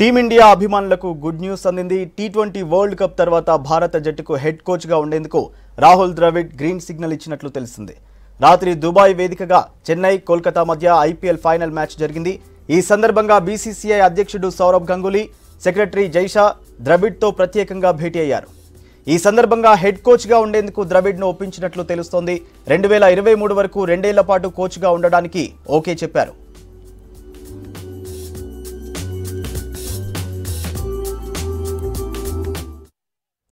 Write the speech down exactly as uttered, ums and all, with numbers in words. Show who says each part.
Speaker 1: Team India అభిమానులకు good news అందింది. T twenty world cup తర్వాత భారత జట్టుకు హెడ్ కోచ్గా ఉండేందుకు రాహుల్ ద్రవిడ్ గ్రీన్ సిగ్నల్ ఇచ్చినట్లు తెలిసింది. రాత్రి దుబాయ్ వేదికగా చెన్నై, కోల్కతా మధ్య ఐపీఎల్ ఫైనల్ మ్యాచ్ జరిగింది. ఈ సందర్భంగా బీసీసీఐ అధ్యక్షుడు సౌరవ్ గంగూలీ, సెక్రటరీ జైషా ద్రవిడ్తో ప్రత్యేకంగా భేటీ అయ్యారు. ఈ సందర్భంగా హెడ్ కోచ్గా ఉండేందుకు ద్రవిడ్ను ఒప్పించినట్లు తెలుస్తోంది. రెండు వేల ఇరవై మూడు వరకు రెండేళ్ల పాటు కోచ్గా ఉండడానికి ఓకే చెప్పారు.